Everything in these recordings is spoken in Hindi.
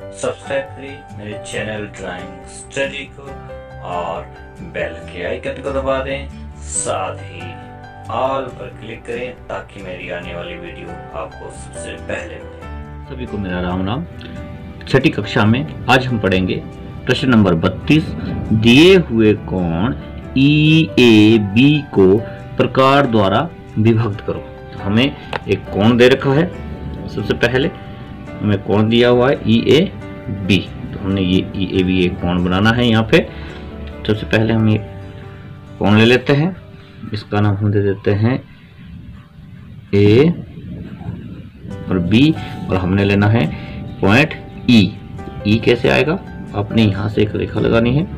सब्सक्राइब करें मेरे चैनल ड्राइंग स्टडी को और बेल के आइकन को दबा दें, साथ ही ऑल पर क्लिक करें ताकि मेरी आने वाली वीडियो आपको सबसे पहले मिले। सभी को मेरा राम राम। छठी कक्षा में आज हम पढ़ेंगे प्रश्न नंबर 32। दिए हुए कोण EAB को प्रकार द्वारा विभक्त करो। तो हमें एक कोण दे रखा है, सबसे पहले हमें कोण दिया हुआ है EAB, तो हमने ये EAB एक कोण बनाना है। यहाँ पे सबसे पहले हम ये कोण ले लेते हैं, इसका नाम हम दे देते हैं A और B, और हमने लेना है पॉइंट E कैसे आएगा, आपने यहां से एक रेखा लगानी है,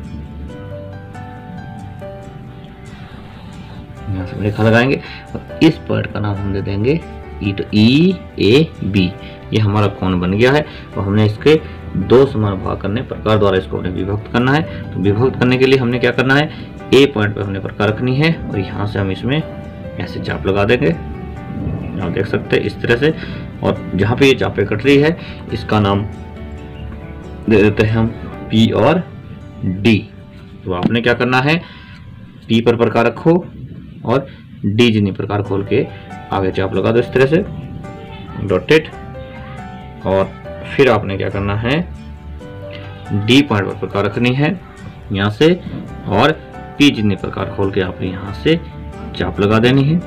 यहां से रेखा लगाएंगे और इस पॉइंट का नाम हम दे देंगे E। तो EAB ये हमारा कोण बन गया है और हमने इसके दो समान भाग करने, प्रकार द्वारा इसको हमने विभक्त करना है। तो विभक्त करने के लिए हमने क्या करना है, A पॉइंट पे हमने प्रकार रखनी है और यहाँ से हम इसमें ऐसे चाप लगा देंगे, आप देख सकते हैं इस तरह से। और जहाँ पे ये चापें कट रही है इसका नाम दे देते हैं हम P और D। तो आपने क्या करना है, P पर प्रकार रखो और D जिन्हीं प्रकार खोल के आगे चाप लगा दो इस तरह से डॉटेड। और फिर आपने क्या करना है, D पॉइंट पर प्रकार रखनी है यहाँ से, और P जितने प्रकार खोल के आपने यहाँ से चाप लगा देनी है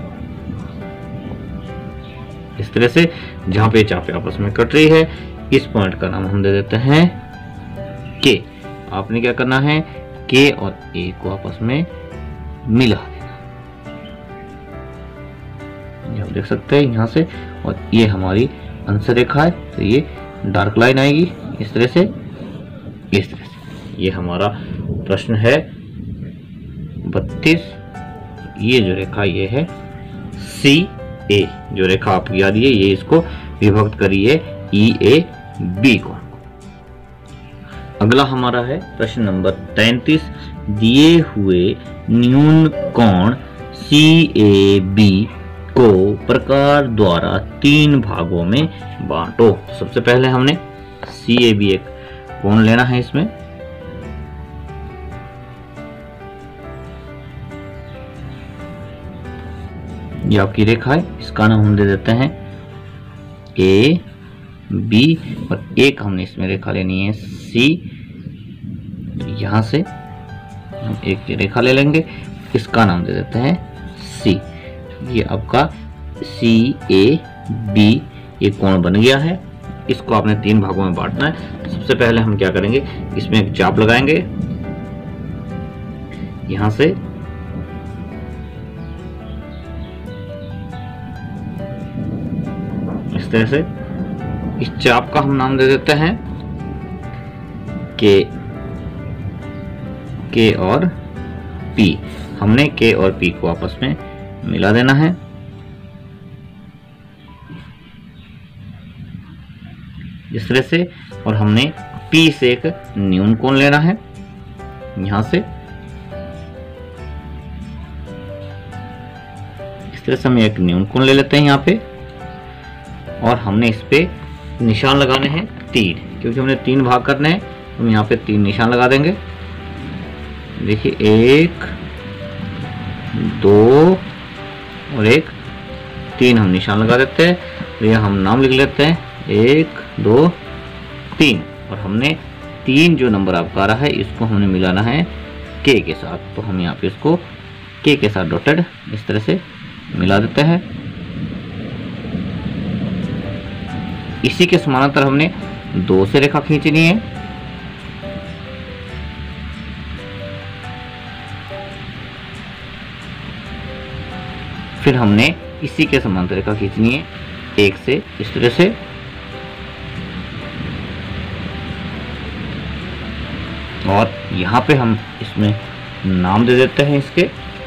इस तरह से। जहां पे चापें आपस में कट रही है इस पॉइंट का नाम हम दे देते हैं K। आपने क्या करना है, K और A को आपस में मिला देना, ये आप देख सकते हैं यहाँ से। और ये हमारी अंश रेखा है, तो ये डार्क लाइन आएगी इस तरह से, इस तरह से। ये हमारा प्रश्न है 32। ये जो रेखा ये है CA, जो रेखा आपकी याद है, ये इसको विभक्त करिए EAB को। अगला हमारा है प्रश्न नंबर 33। दिए हुए न्यून कोण CAB को प्रकार द्वारा 3 भागों में बांटो। सबसे पहले हमने CAB एक कोण लेना है, इसमें ये आपकी रेखा है, इसका नाम हम दे देते हैं AB, और एक हमने इसमें रेखा लेनी है C। यहां से हम एक रेखा ले लेंगे, इसका नाम दे देते हैं C। ये आपका CAB ये कोण बन गया है। इसको आपने 3 भागों में बांटना है। सबसे पहले हम क्या करेंगे, इसमें एक चाप लगाएंगे यहां से, इस तरह से। इस चाप का हम नाम दे देते हैं K और P। हमने K और P को आपस में मिला देना है इस तरह से। और हमने P से एक न्यून कोण लेना है यहां से, इस तरह से हम एक न्यून कोण ले लेते हैं यहाँ पे। और हमने इस पे निशान लगाने हैं 3, क्योंकि हमने 3 भाग करने हैं, हम यहाँ पे 3 निशान लगा देंगे। देखिए 1 2 और 1 3 हम निशान लगा देते हैं। तो यह हम नाम लिख लेते हैं 1 2 3, और हमने 3 जो नंबर आपका आ रहा है इसको हमने मिलाना है K के साथ। तो हम यहाँ पे इसको K के साथ डॉटेड इस तरह से मिला देते हैं। इसी के समानांतर हमने 2 से रेखा खींचनी है, फिर हमने इसी के समांतर रेखा खींचनी है 1 से इस तरह से। और यहाँ पे हम इसमें नाम दे देते हैं इसके,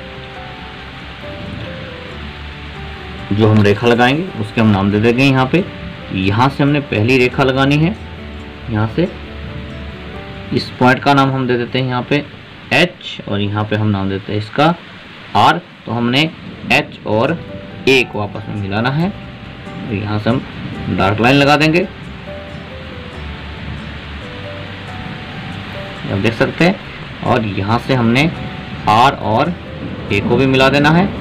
जो हम रेखा लगाएंगे उसके हम नाम दे देंगे यहाँ पे। यहाँ से हमने पहली रेखा लगानी है, यहाँ से इस पॉइंट का नाम हम दे देते हैं यहाँ पे H, और यहाँ पे हम नाम देते हैं इसका R। तो हमने H और A को आपस में मिलाना है, तो यहाँ से हम डार्क लाइन लगा देंगे आप देख सकते हैं। और यहाँ से हमने R और A को भी मिला देना है।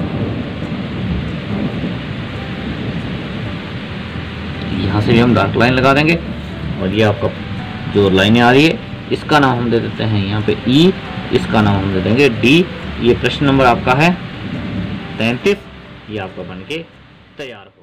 यहाँ से भी हम डार्क लाइन लगा देंगे और ये आपका जो लाइनें आ रही है इसका नाम हम दे देते हैं यहाँ पे E, इसका नाम हम दे देंगे D। ये प्रश्न नंबर आपका है 33, ये आपका बनके तैयार।